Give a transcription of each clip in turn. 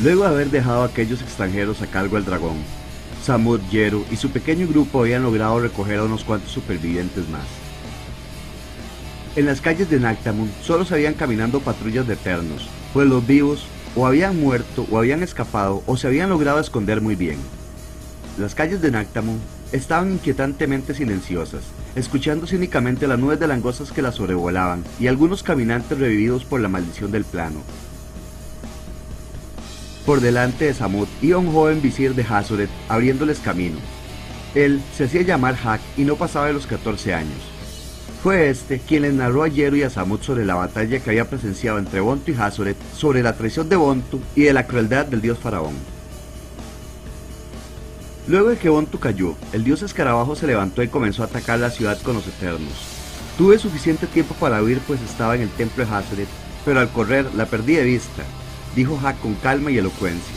Luego de haber dejado a aquellos extranjeros a cargo del dragón, Samut, Yeru y su pequeño grupo habían logrado recoger a unos cuantos supervivientes más. En las calles de Nactamun solo se habían caminando patrullas de eternos, pues los vivos o habían muerto o habían escapado o se habían logrado esconder muy bien. Las calles de Nactamun estaban inquietantemente silenciosas, escuchándose únicamente las nubes de langostas que las sobrevolaban y algunos caminantes revividos por la maldición del plano. Por delante de Samut iba un joven visir de Hazoret abriéndoles camino. Él se hacía llamar Hak y no pasaba de los 14 años. Fue este quien les narró a Yeru y a Samut sobre la batalla que había presenciado entre Bontu y Hazoret, sobre la traición de Bontu y de la crueldad del dios faraón. Luego de que Bontu cayó, el dios escarabajo se levantó y comenzó a atacar la ciudad con los eternos. Tuve suficiente tiempo para huir pues estaba en el templo de Hazoret, pero al correr la perdí de vista, dijo Hak con calma y elocuencia.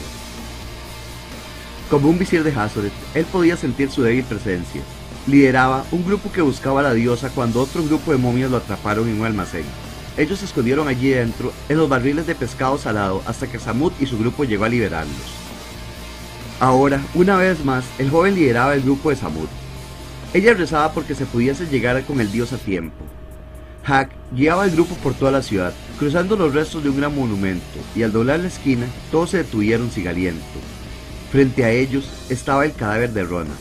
Como un visir de Hazoret, él podía sentir su débil presencia. Lideraba un grupo que buscaba a la diosa cuando otro grupo de momias lo atraparon en un almacén. Ellos se escondieron allí dentro, en los barriles de pescado salado, hasta que Samut y su grupo llegó a liberarlos. Ahora, una vez más, el joven lideraba el grupo de Samut. Ella rezaba porque se pudiese llegar con el dios a tiempo. Hak guiaba al grupo por toda la ciudad, cruzando los restos de un gran monumento, y al doblar la esquina, todos se detuvieron sin aliento. Frente a ellos estaba el cadáver de Ronas.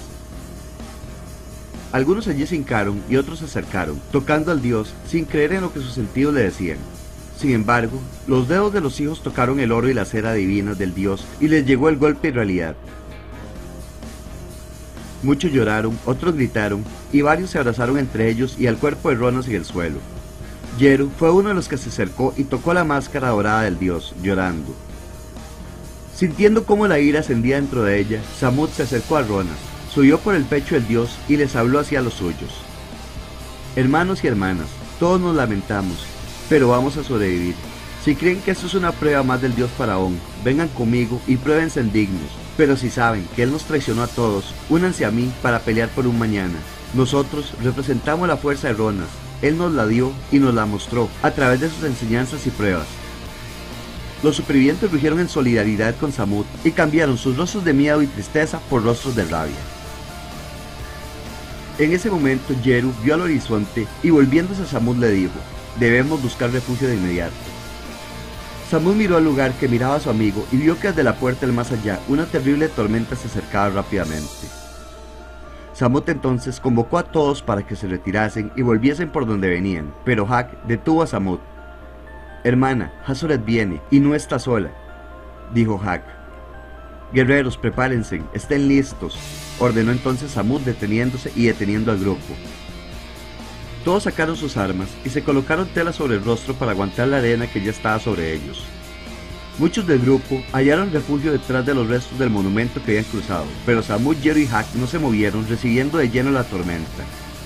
Algunos allí se hincaron y otros se acercaron, tocando al dios sin creer en lo que sus sentidos le decían. Sin embargo, los dedos de los hijos tocaron el oro y la cera divinas del dios y les llegó el golpe en realidad. Muchos lloraron, otros gritaron, y varios se abrazaron entre ellos y al cuerpo de Ronas en el suelo. Yeru fue uno de los que se acercó y tocó la máscara dorada del dios, llorando. Sintiendo cómo la ira ascendía dentro de ella, Samut se acercó a Ronas, subió por el pecho del dios y les habló hacia los suyos. Hermanos y hermanas, todos nos lamentamos, pero vamos a sobrevivir. Si creen que esto es una prueba más del dios faraón, vengan conmigo y pruébense dignos. Pero si saben que él nos traicionó a todos, únanse a mí para pelear por un mañana. Nosotros representamos la fuerza de Ronas, él nos la dio y nos la mostró a través de sus enseñanzas y pruebas. Los supervivientes rugieron en solidaridad con Samut y cambiaron sus rostros de miedo y tristeza por rostros de rabia. En ese momento Yeru vio al horizonte y volviéndose a Samut le dijo: debemos buscar refugio de inmediato. Samut miró al lugar que miraba a su amigo y vio que desde la puerta del más allá una terrible tormenta se acercaba rápidamente. Samut entonces convocó a todos para que se retirasen y volviesen por donde venían, pero Hak detuvo a Samut. Hermana, Hazoret viene y no está sola, dijo Hak. Guerreros, prepárense, estén listos, ordenó entonces Samut deteniéndose y deteniendo al grupo. Todos sacaron sus armas y se colocaron tela sobre el rostro para aguantar la arena que ya estaba sobre ellos. Muchos del grupo hallaron refugio detrás de los restos del monumento que habían cruzado, pero Samut, Yeru y Hak no se movieron, recibiendo de lleno la tormenta.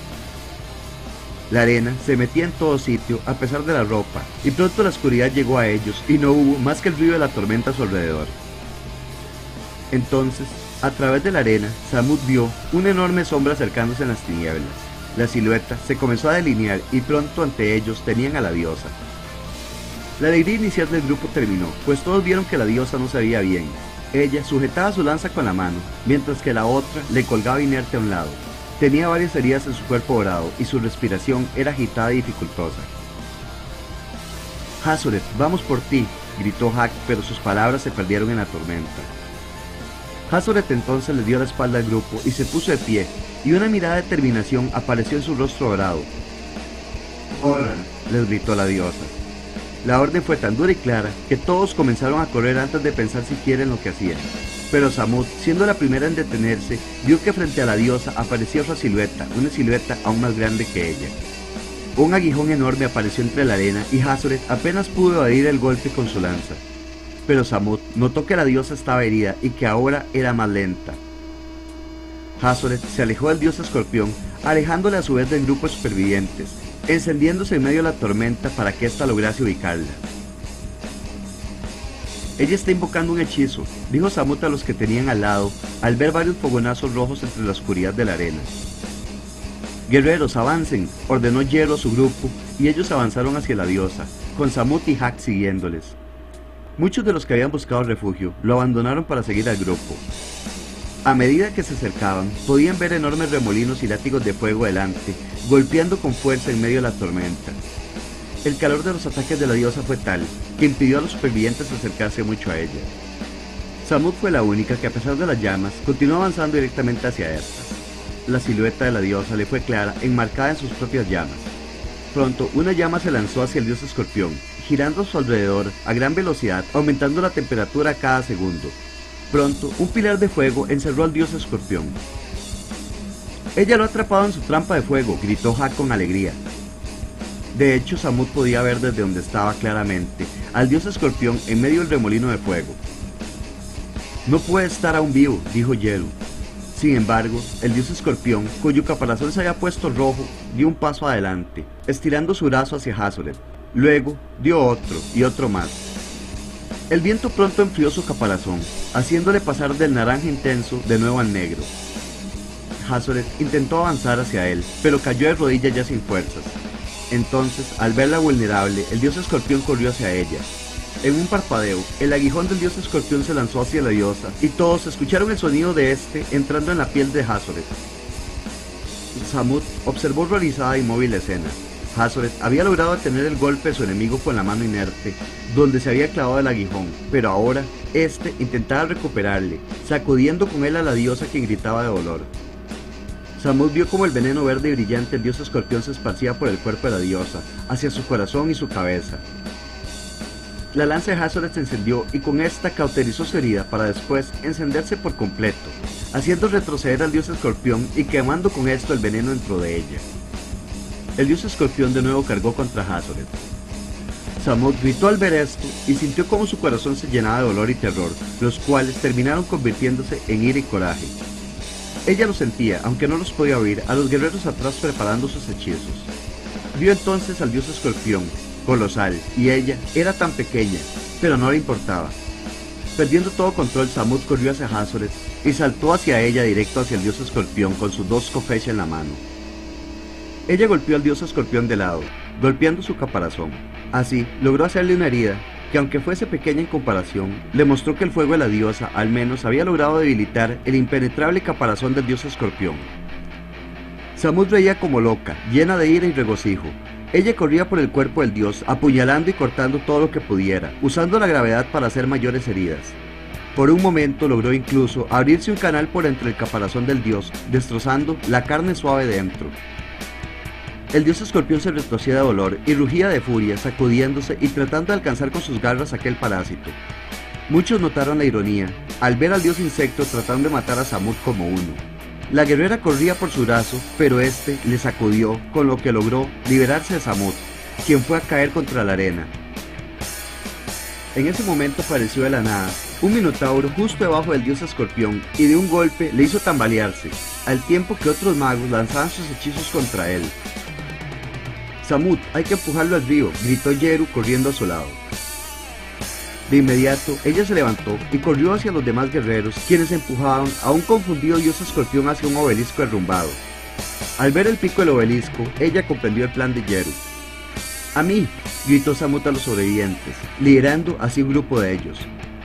La arena se metía en todo sitio a pesar de la ropa, y pronto la oscuridad llegó a ellos y no hubo más que el ruido de la tormenta a su alrededor. Entonces, a través de la arena, Samut vio una enorme sombra acercándose en las tinieblas. La silueta se comenzó a delinear y pronto ante ellos tenían a la diosa. La alegría inicial del grupo terminó, pues todos vieron que la diosa no se veía bien. Ella sujetaba su lanza con la mano, mientras que la otra le colgaba inerte a un lado. Tenía varias heridas en su cuerpo dorado y su respiración era agitada y dificultosa. Hazoret, vamos por ti, gritó Hak, pero sus palabras se perdieron en la tormenta. Hazoret entonces le dio la espalda al grupo y se puso de pie, y una mirada de determinación apareció en su rostro dorado. «Corran», les gritó la diosa. La orden fue tan dura y clara que todos comenzaron a correr antes de pensar siquiera en lo que hacían. Pero Samut, siendo la primera en detenerse, vio que frente a la diosa aparecía otra silueta, una silueta aún más grande que ella. Un aguijón enorme apareció entre la arena y Hazoret apenas pudo evadir el golpe con su lanza. Pero Samut notó que la diosa estaba herida y que ahora era más lenta. Hazoret se alejó del dios escorpión, alejándole a su vez del grupo de supervivientes, encendiéndose en medio de la tormenta para que ésta lograse ubicarla. Ella está invocando un hechizo, dijo Samut a los que tenían al lado, al ver varios fogonazos rojos entre la oscuridad de la arena. Guerreros, avancen, ordenó Yeru a su grupo, y ellos avanzaron hacia la diosa, con Samut y Hak siguiéndoles. Muchos de los que habían buscado refugio lo abandonaron para seguir al grupo. A medida que se acercaban, podían ver enormes remolinos y látigos de fuego delante, golpeando con fuerza en medio de la tormenta. El calor de los ataques de la diosa fue tal que impidió a los supervivientes acercarse mucho a ella. Samut fue la única que, a pesar de las llamas, continuó avanzando directamente hacia estas. La silueta de la diosa le fue clara, enmarcada en sus propias llamas. Pronto, una llama se lanzó hacia el dios escorpión, girando a su alrededor a gran velocidad, aumentando la temperatura a cada segundo. Pronto, un pilar de fuego encerró al dios escorpión. «Ella lo ha atrapado en su trampa de fuego», gritó Jack con alegría. De hecho, Samut podía ver desde donde estaba claramente al dios escorpión en medio del remolino de fuego. «No puede estar aún vivo», dijo Yeru. Sin embargo, el dios escorpión, cuyo caparazón se había puesto rojo, dio un paso adelante, estirando su brazo hacia Hazoret. Luego, dio otro y otro más. El viento pronto enfrió su caparazón, haciéndole pasar del naranja intenso de nuevo al negro. Hazoret intentó avanzar hacia él, pero cayó de rodillas ya sin fuerzas. Entonces, al verla vulnerable, el dios escorpión corrió hacia ella. En un parpadeo, el aguijón del dios escorpión se lanzó hacia la diosa, y todos escucharon el sonido de este entrando en la piel de Hazoret. Samut observó horrorizada y móvil la escena. Hazoret había logrado detener el golpe de su enemigo con la mano inerte, donde se había clavado el aguijón, pero ahora, este intentaba recuperarle, sacudiendo con él a la diosa que gritaba de dolor. Samut vio como el veneno verde y brillante del dios escorpión se esparcía por el cuerpo de la diosa, hacia su corazón y su cabeza. La lanza de Hazoret se encendió y con esta cauterizó su herida para después encenderse por completo, haciendo retroceder al dios escorpión y quemando con esto el veneno dentro de ella. El dios escorpión de nuevo cargó contra Hazoret. Samut gritó al ver esto y sintió como su corazón se llenaba de dolor y terror, los cuales terminaron convirtiéndose en ira y coraje. Ella lo sentía, aunque no los podía oír, a los guerreros atrás preparando sus hechizos. Vio entonces al dios escorpión, colosal, y ella era tan pequeña, pero no le importaba. Perdiendo todo control, Samut corrió hacia Hazoret y saltó hacia ella directo hacia el dios escorpión con sus dos kofesh en la mano. Ella golpeó al dios escorpión de lado, golpeando su caparazón. Así, logró hacerle una herida que, aunque fuese pequeña en comparación, le mostró que el fuego de la diosa al menos había logrado debilitar el impenetrable caparazón del dios escorpión. Samut reía como loca, llena de ira y regocijo. Ella corría por el cuerpo del dios, apuñalando y cortando todo lo que pudiera, usando la gravedad para hacer mayores heridas. Por un momento logró incluso abrirse un canal por entre el caparazón del dios, destrozando la carne suave dentro. El dios escorpión se retorcía de dolor y rugía de furia, sacudiéndose y tratando de alcanzar con sus garras aquel parásito. Muchos notaron la ironía, al ver al dios insecto tratando de matar a Samut como uno. La guerrera corría por su brazo, pero este le sacudió, con lo que logró liberarse de Samut, quien fue a caer contra la arena. En ese momento apareció de la nada un minotauro justo debajo del dios escorpión y de un golpe le hizo tambalearse, al tiempo que otros magos lanzaban sus hechizos contra él. «Samut, hay que empujarlo al río», gritó Yeru corriendo a su lado. De inmediato, ella se levantó y corrió hacia los demás guerreros, quienes empujaban a un confundido dios escorpión hacia un obelisco derrumbado. Al ver el pico del obelisco, ella comprendió el plan de Yeru. «¡A mí!», gritó Samut a los sobrevivientes, liderando así un grupo de ellos.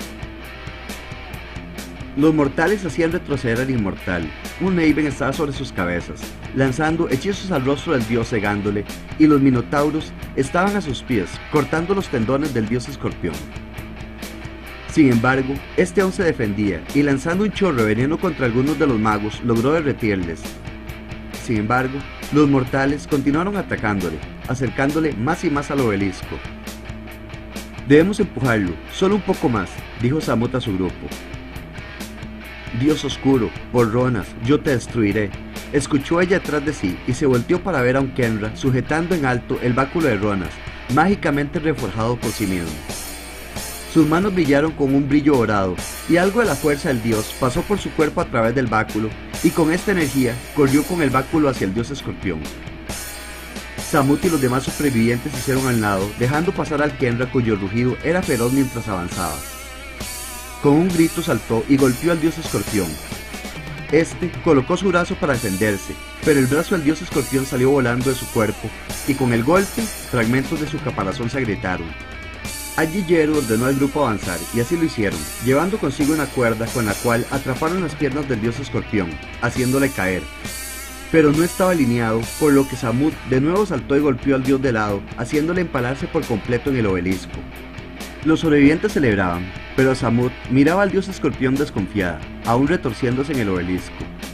Los mortales hacían retroceder al inmortal. Un Maven estaba sobre sus cabezas, lanzando hechizos al rostro del dios cegándole, y los minotauros estaban a sus pies, cortando los tendones del dios escorpión. Sin embargo, este aún se defendía, y lanzando un chorro de veneno contra algunos de los magos, logró derretirles. Sin embargo, los mortales continuaron atacándole, acercándole más y más al obelisco. «Debemos empujarlo, solo un poco más», dijo Samut a su grupo. «Dios oscuro, por Ronas, yo te destruiré», escuchó ella detrás de sí y se volteó para ver a un Kenra sujetando en alto el báculo de Ronas, mágicamente reforjado por sí mismo. Sus manos brillaron con un brillo dorado, y algo de la fuerza del dios pasó por su cuerpo a través del báculo, y con esta energía corrió con el báculo hacia el dios escorpión. Samut y los demás supervivientes se hicieron al lado, dejando pasar al Kenra cuyo rugido era feroz mientras avanzaba. Con un grito saltó y golpeó al dios escorpión. Este colocó su brazo para defenderse, pero el brazo del dios escorpión salió volando de su cuerpo, y con el golpe, fragmentos de su caparazón se agrietaron. Allí Yeru ordenó al grupo avanzar, y así lo hicieron, llevando consigo una cuerda con la cual atraparon las piernas del dios escorpión, haciéndole caer. Pero no estaba alineado, por lo que Samut de nuevo saltó y golpeó al dios de lado, haciéndole empalarse por completo en el obelisco. Los sobrevivientes celebraban, pero Samut miraba al dios escorpión desconfiada, aún retorciéndose en el obelisco.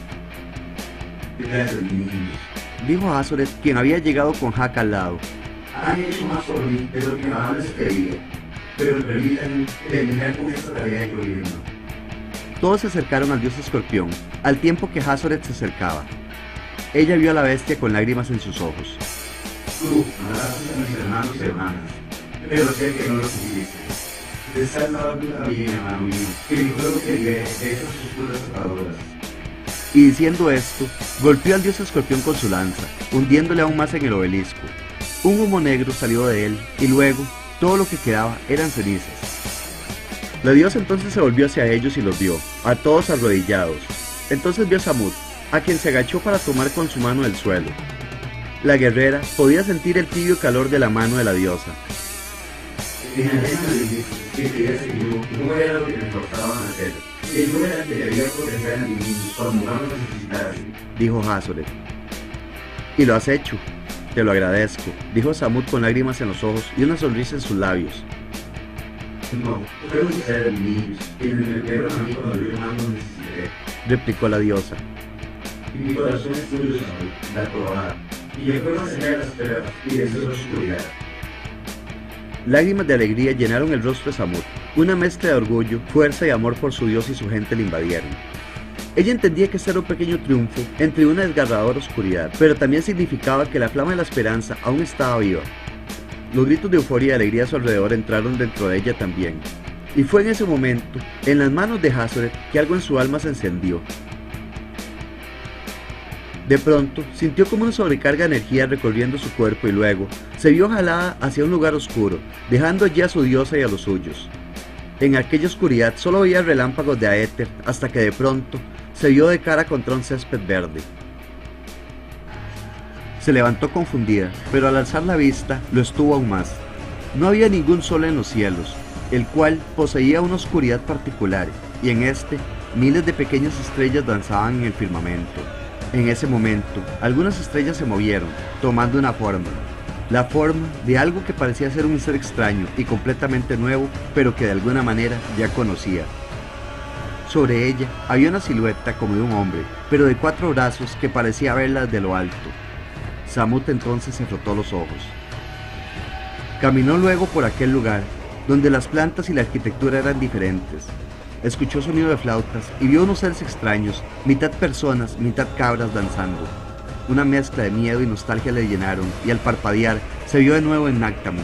Gracias, niños. Dijo Hazoret, quien había llegado con Haka al lado. Han hecho más por mí de lo que jamás les pedía, pero permítanme terminar con esta tarea de gobierno. Todos se acercaron al dios escorpión, al tiempo que Hazoret se acercaba. Ella vio a la bestia con lágrimas en sus ojos. Tú amarás a mis hermanos y hermanas, pero sé que no lo pudiste. Desálvame tú también, hermano mío, que mi pueblo te libere de esas oscuras ataduras. Y diciendo esto, golpeó al dios escorpión con su lanza, hundiéndole aún más en el obelisco. Un humo negro salió de él, y luego, todo lo que quedaba eran cenizas. La diosa entonces se volvió hacia ellos y los vio, a todos arrodillados. Entonces vio a Samut, a quien se agachó para tomar con su mano el suelo. La guerrera podía sentir el tibio calor de la mano de la diosa. En la arena me dijiste que creías que yo no era lo que me forzaban a hacer, que yo era el que debía proteger a mis niños cuando más lo necesitasen, dijo Hazoret. Y lo has hecho. Te lo agradezco, dijo Samut con lágrimas en los ojos y una sonrisa en sus labios. No, puedo ser a mis niños, quienes me vieron a mí cuando yo más lo necesité. Replicó la diosa. Y mi corazón es tuyo, Saúl, la probada, y yo puedo enseñar las pruebas y deseo la oscuridad. Lágrimas de alegría llenaron el rostro de Samut. Una mezcla de orgullo, fuerza y amor por su dios y su gente le invadieron. Ella entendía que este era un pequeño triunfo entre una desgarradora oscuridad, pero también significaba que la flama de la esperanza aún estaba viva. Los gritos de euforia y alegría a su alrededor entraron dentro de ella también. Y fue en ese momento, en las manos de Hazoret, que algo en su alma se encendió. De pronto, sintió como una sobrecarga de energía recorriendo su cuerpo y luego se vio jalada hacia un lugar oscuro, dejando allí a su diosa y a los suyos. En aquella oscuridad solo veía relámpagos de Aether hasta que de pronto se vio de cara contra un césped verde. Se levantó confundida, pero al alzar la vista lo estuvo aún más. No había ningún sol en los cielos, el cual poseía una oscuridad particular, y en este miles de pequeñas estrellas danzaban en el firmamento. En ese momento, algunas estrellas se movieron, tomando una forma. La forma de algo que parecía ser un ser extraño y completamente nuevo, pero que de alguna manera ya conocía. Sobre ella había una silueta como de un hombre, pero de 4 brazos que parecía verla desde lo alto. Samut entonces se frotó los ojos. Caminó luego por aquel lugar, donde las plantas y la arquitectura eran diferentes. Escuchó sonido de flautas y vio unos seres extraños, mitad personas, mitad cabras danzando. Una mezcla de miedo y nostalgia le llenaron, y al parpadear se vio de nuevo en Nactamon.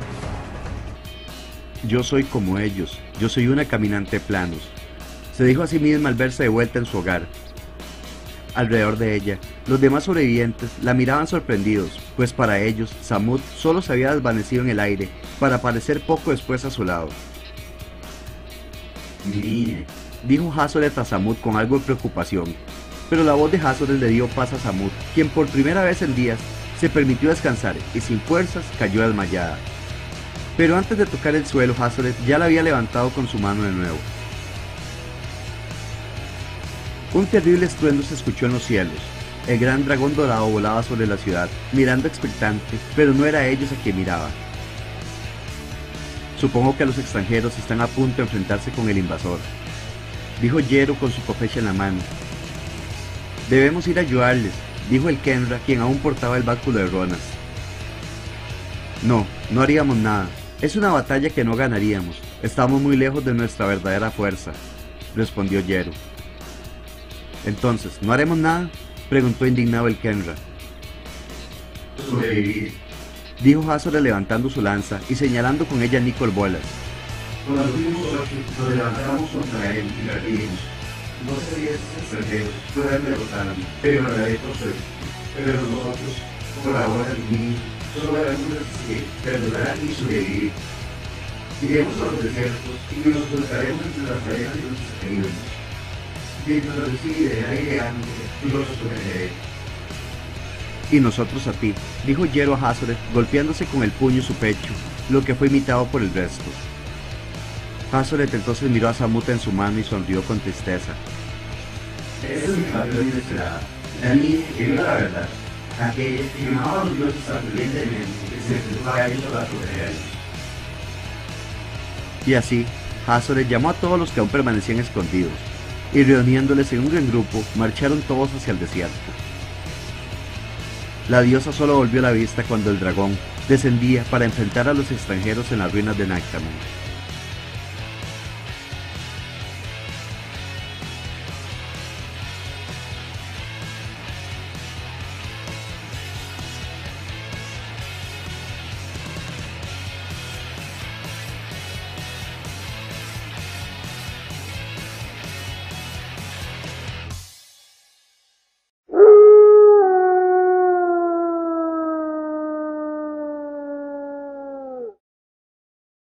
Yo soy como ellos, yo soy una caminante de planos, se dijo a sí misma al verse de vuelta en su hogar. Alrededor de ella, los demás sobrevivientes la miraban sorprendidos, pues para ellos, Samut solo se había desvanecido en el aire, para aparecer poco después a su lado. Mi niña, dijo Hazoret a Samut con algo de preocupación, pero la voz de Hazoret le dio paz a Samut, quien por primera vez en días se permitió descansar y sin fuerzas cayó desmayada. Pero antes de tocar el suelo, Hazoret ya la había levantado con su mano de nuevo. Un terrible estruendo se escuchó en los cielos. El gran dragón dorado volaba sobre la ciudad, mirando expectante, pero no era a ellos a quien miraba. Supongo que los extranjeros están a punto de enfrentarse con el invasor, dijo Yeru con su cofecha en la mano. Debemos ir a ayudarles, dijo el Kenra, quien aún portaba el báculo de Ronas. No, no haríamos nada. Es una batalla que no ganaríamos. Estamos muy lejos de nuestra verdadera fuerza, respondió Yeru. Entonces, ¿no haremos nada?, preguntó indignado el Kenra. sobrevivir. Dijo Hazoret levantando su lanza y señalando con ella a Nicol Bolas. Cuando fuimos 8, nos levantamos contra él y perdimos. No sé si esos extranjeros puedan derrotarme, pero lo haré por suerte. Pero nosotros, por ahora y mí, solo haremos resistir, perdonar y sobrevivir. Iremos a los desiertos y nos ocultaremos entre las arenas de nuestros caminos. Mientras recibe el aire hambre, los protegeré. Y nosotros a ti, dijo Yeru a Hazoret, golpeándose con el puño su pecho. lo que fue imitado por el resto. Hazoret entonces miró a Samut en su mano y sonrió con tristeza. Esa es mi pasión inesperada. A mí, que digo la verdad, aquella que amaba a los dioses tan fervientemente que se enfrentó a ellos para protegerlos. Y así, Hazoret llamó a todos los que aún permanecían escondidos, y reuniéndoles en un gran grupo, marcharon todos hacia el desierto. La diosa solo volvió la vista cuando el dragón descendía para enfrentar a los extranjeros en las ruinas de Nactamon.